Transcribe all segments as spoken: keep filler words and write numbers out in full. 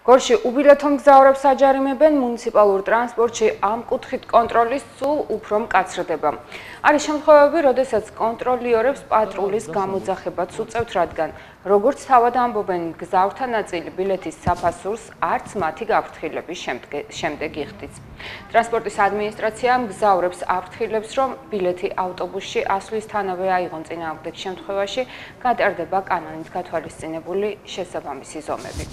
გორში უბილეთო მგზავრებს აჯარიმებენ მუნიციპალურ ტრანსპორტში ამ კუთხით კონტროლის სულ უფრო მკაცრდება. არის შემთხვევები, როდესაც კონტროლიორებს პატრულის გამოძახებაც უწევთ, რადგან როგორც თავად ამბობენ, მგზავრთა ნაწილი ბილეთის საფასურს არც მათი გაფრთხილების შემდეგ იხდით. ტრანსპორტის ადმინისტრაცია მგზავრებს აფრთხილებს, რომ ბილეთი ავტობუსში ასვლისთანავე აიღონ, წინააღმდეგ შემთხვევაში გადარდება კანონით გათვალისწინებული შესაბამისი ზომები.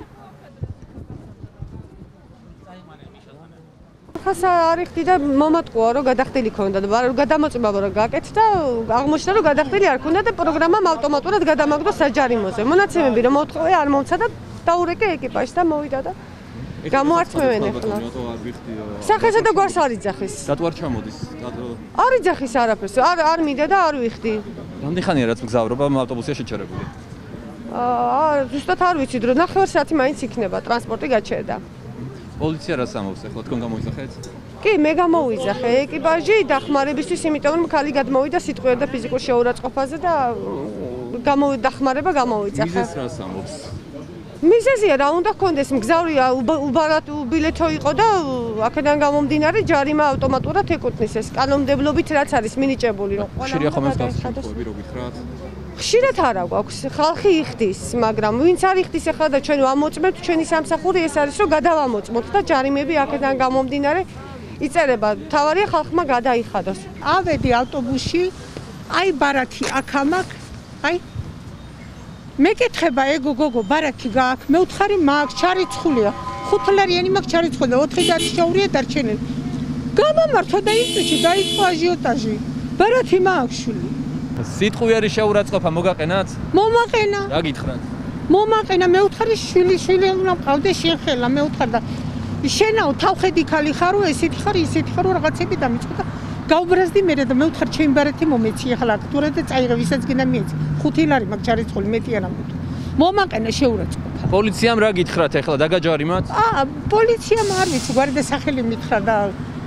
ხასა არიხდი და მომატყუა რომ გადახდილი ქონდა და გადამოწმება რომ გაკეთდა და აღმოჩნდა რომ გადახდილი არ ქონდა და პროგრამამ ავტომატურად გადამაგდო საჯარიმოზე. მონაცემები რომ მოვთხოვე არ მომცა და დაურეკე ეკიპაჟს და მოვიდა და გამოართმევენ ახლა. სახესა და გვარს არ იძახის. რატო არ ჩამოდის? არ იძახის არაფერს. არ არ მიდა და არ ვიხდი. რამდენი ხანია რაც მგზავრობა ავტობუსია შეჩერებული? აა ზუსტად არ ვიცი, რომ ნახევარ საათი მაინც იქნება ტრანსპორტი გაჩერდა. პოლიცია რას ამბობს ახლა თქვენ გამოიძახეთ? კი, მე გამოვიძახე ეკიპაჟი დახმარებისთვის, იმიტომ რომ ხალი გადმოვიდა სიტყვიერ და ფიზიკურ შეურაცხყოფაზე და გამოდახმარება გამოვიძახე. მიზეზს რას ამბობს? მიზეზია რა უნდა გქონდეს, მგზავრი უბარად უბილეთო იყო და აქედან გამომდინარე ჯარიმა ავტომატურად ეკუთვნის ეს კანონმდებლობით რაც არის მინიჭებული რომ ხშირია ხომ ეს შემთხვევები რო გითხრათ? ხშირად არა გვაქვს, ხალხი იხდის, მაგრამ ვინც არ იხდის ახლა და ჩვენ ვამოწმებთ, ჩვენი სამსახური ეს არის რომ გადავამოწმოთ და ჯარიმები აქედან გამომდინარე იწერება. თავარია ხალხმა გადაიხადოს. ავედი ავტობუსში, აი ბარათი აქ ამაკ, აი მეკითხება ეგო გოგო ბარათი გააქვს, მე ვთხარი მაგ ჩარიცხულია. ხუთლარიანი მაგ ჩარიცხული და ოთხი დარი შეურია დარჩენილი. გამომართვა და იწვიჩი დაიწყო აჟიოტაჟი. ბარათი მაქვს შვილი. სიტყვიერი შეურაცხყოფა მოგაყენათ? მომაყენა. რა გითხრათ? მომაყენა, მე ვთხარი შვილი, შვილი უნდა მყავდეს შენ ხელა, მე ვთხარ და შენაო თავხედი ხალი ხარო, ესეთი ხარ, ისეთი ხარო რაღაცები დამიწყო და გავბრაზდი მე და მე ვთხარ ჩემი ბარათი მომეცი ახლა აქტურა და წაიღე ვისაც გინდა მიეცი. ხუთი ლარი მაგ ჩარიცხული მეტი არ ამბობ. მომაყენა შეურაცხყოფა. პოლიციამ რა გითხრათ ახლა დაგაჯარიმათ? აა, პოლიციამ არ ვიცი, გვარი და სახელი მითხრა და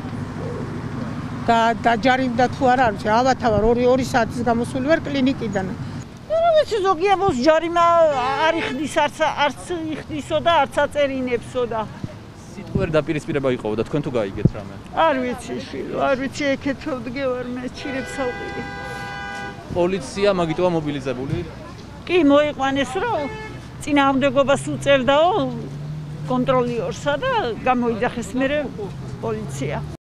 და დაჯარიმდა თუ არა არ ვიცი, ავათავარ ორი ორი საათის გამოსული ვარ კლინიკიდან. რა ვიცი, ზოგი ამბობს ჯარიმა არ იხდის, არც არც იხდისო და არც აწერინებსო და სიტყვიერ დაპირისპირება იყოო და თქვენ თუ გაიგეთ რამე? არ ვიცი, შვილო, არ ვიცი, ეკეთო დგევარ მე ჩირებს ავყიდი. პოლიცია მაგიტოა მობილიზებული? კი, მოიყვანეს რომ წინააღმდეგობას უწევდაო კონტროლიორსა და გამოიძახეს მერე პოლიცია.